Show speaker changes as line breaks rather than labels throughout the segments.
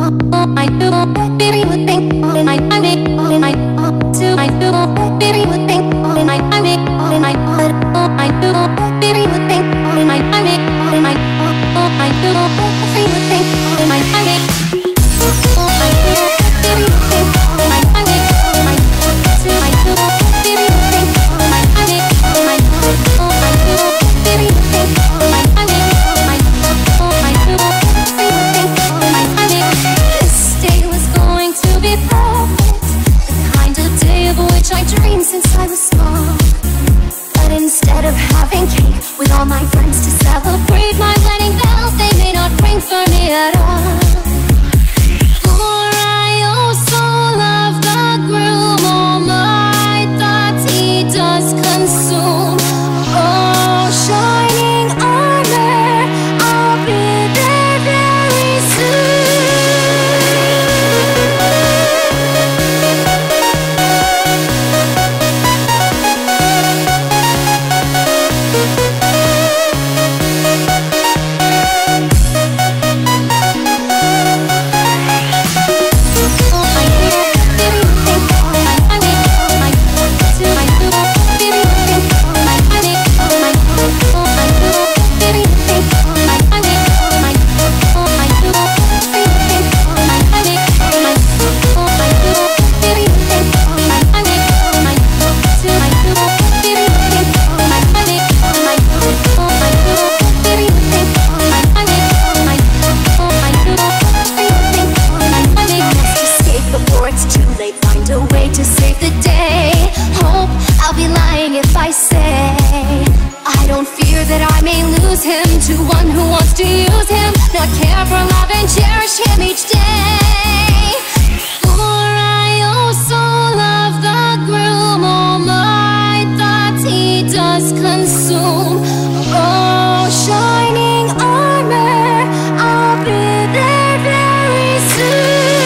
I do, baby would think, and I make, and I do, I do, baby would think, and I make, and I do, baby would think, and I make, and I do, baby would think, and I make, I do, baby would think, and I make, and I do, I do, baby would think, and I make, and I do, baby would think, and I make, and I do, baby would think, and I make. This day was going to be perfect, the kind of day of which I dreamed since I was small. But instead of having cake with all my friends to celebrate my wedding bells, they may not ring for me at all. For I also love the groom, all my thoughts he does consume. Oh, shining armor, I'll be there very soon. Him to one who wants to use him, not care for love and cherish him each day. For I also love the groom, all my thoughts he does consume. Oh, shining armor, I'll be there very soon.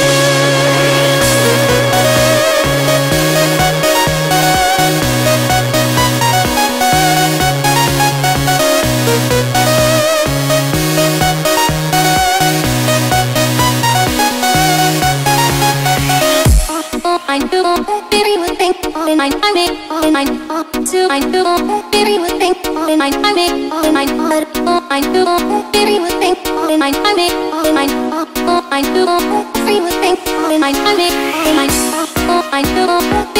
I do, baby would think, and I make, and I do, I do, baby would think, and I make, and I do, baby would think, and I make, and I do, baby would think, and I make, and I do.